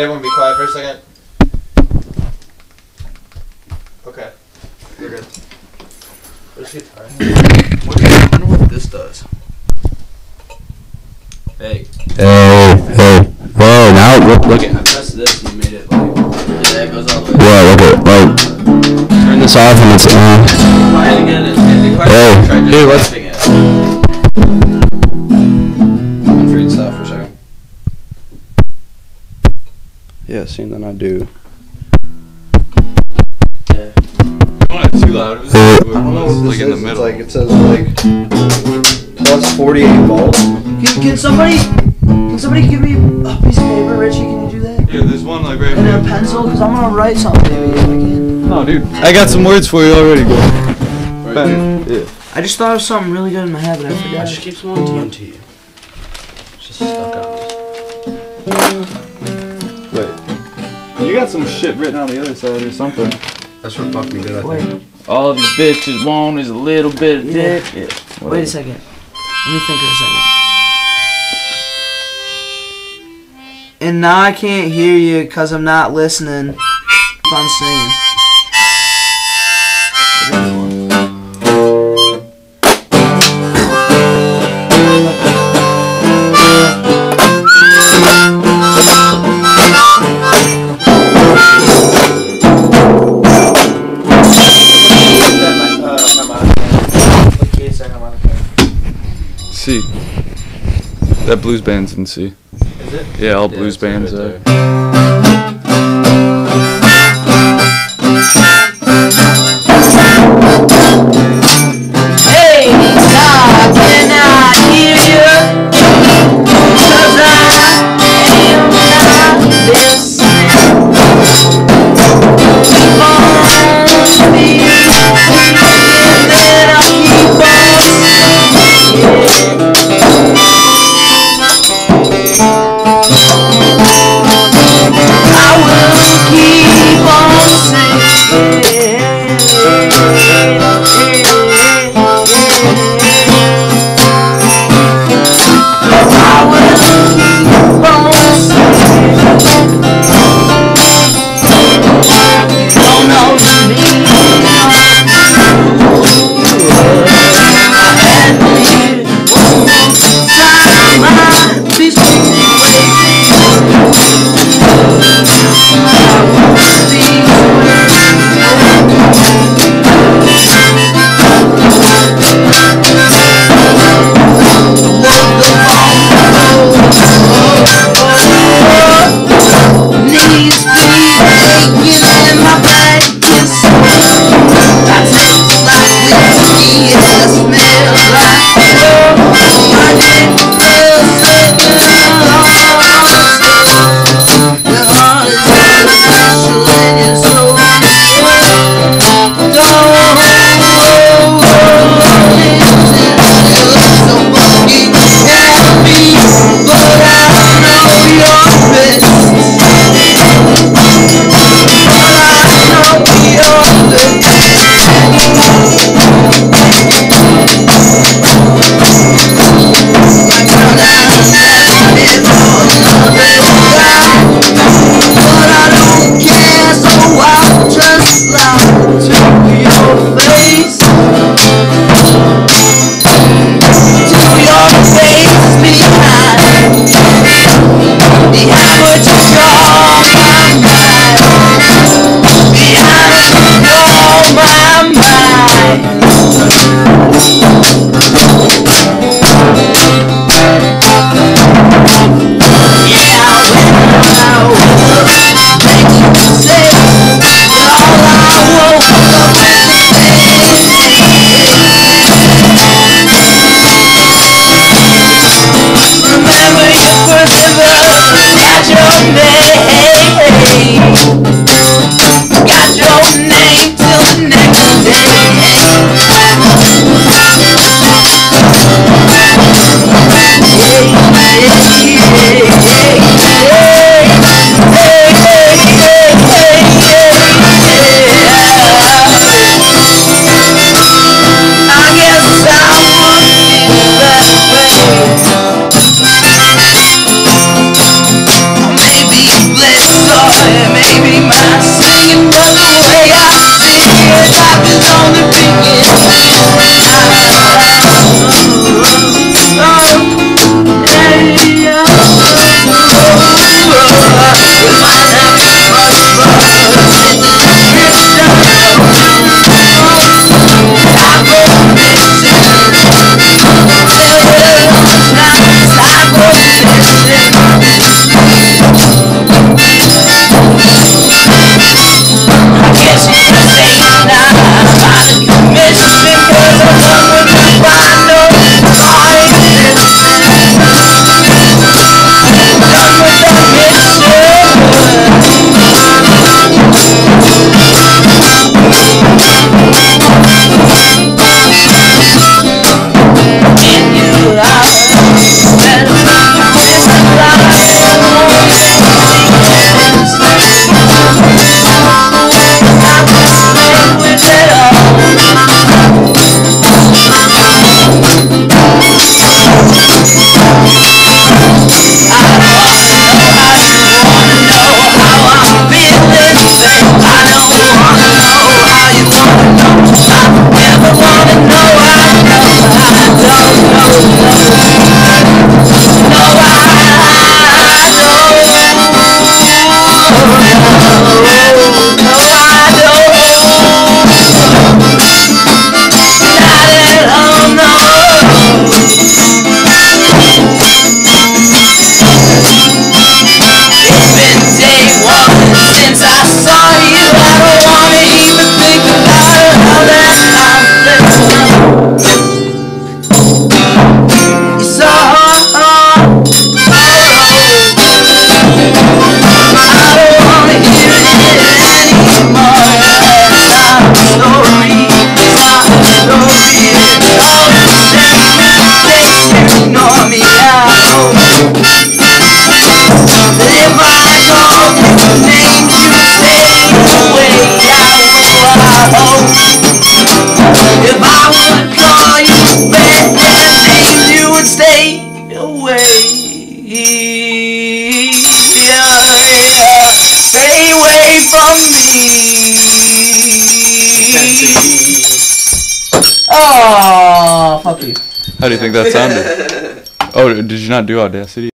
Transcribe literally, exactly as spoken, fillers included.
everyone be quiet for a second? Okay. You're good. Where's the guitar? I wonder what this does. Hey. Hey, hey. Whoa, now look, look at. I pressed this and you made it like. Yeah, it goes all the way. Whoa, look at, like. Turn this off and it's on. Try it again and, and the question Hey, try just dude, what's. tapping it. I'm free to stop for a second. Yeah, see, then I do. I don't want it too loud. It was, Uh, it I don't know was what like this in the is. It's middle. like it says like plus forty-eight volts. Can, can somebody, can somebody give me a piece of paper, Richie? Can you do that? Yeah, there's one like right And a here. pencil, cause I'm gonna write something maybe if I can. No, dude. I got some words for you already, bro. Right Ben, yeah. I just thought of something really good in my head, but I I forgot. just keep some on T N T. It's just stuck on this. Wait. You got some shit written on the other side or something. That's what fucked me good, I Wait, think. All these bitches want is a little bit of Yeah. dick. Yeah. wait a second. Let me think for a second. And now I can't hear you cause I'm not listening if I'm singing. C. That blues band's in C. Is it? Yeah, all Yeah, blues it's right bands there. are. Hey, God, can I hear you? Cause I am not listening. Keep on speaking, and then I'll keep on singing. I will keep on Bless from me. Oh, fuck you. How do you think that sounded? Oh, did you not do Audacity?